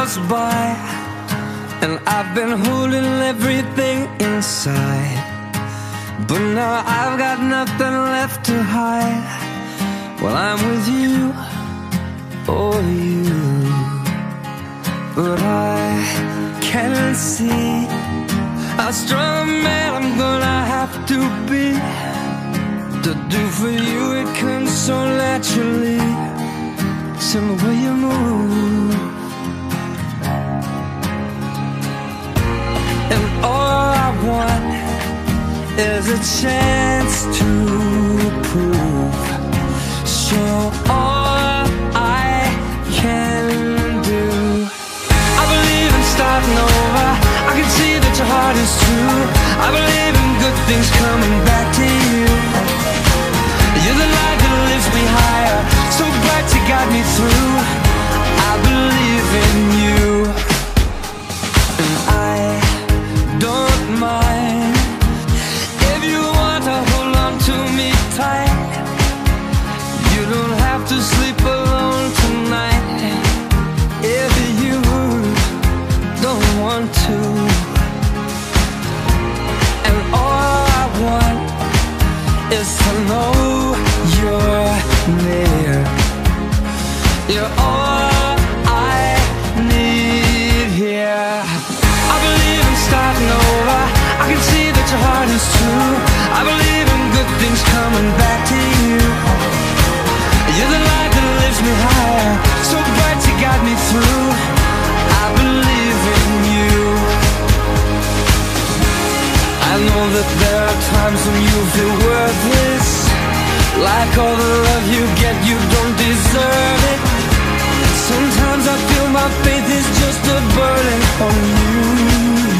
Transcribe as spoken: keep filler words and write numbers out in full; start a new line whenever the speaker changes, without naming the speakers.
goes by, and I've been holding everything inside, but now I've got nothing left to hide. Well, I'm with you, oh you, but I can't see how strong a man I'm gonna have to be to do for you. It comes so naturally, it's in the way you move. And all I want is a chance to prove, show all I can do. I believe in starting over, I can see that your heart is true. I believe in good things coming back to you. You're the light that lifts me higher, so bright you got me through. I believe in you, and I don't mind if you want to hold on to me tight. You don't have to sleep alone tonight if you don't want to. And all I want is to know you're near. You're all I need here. I believe in starting over, I can see that your heart is true. I believe in good things coming back to you. You're the light that lifts me higher, so bright you got me through. I believe in you. I know that there are times when you feel worthless, like all the love you get, you don't deserve it. Sometimes I feel my faith is just a burden on you.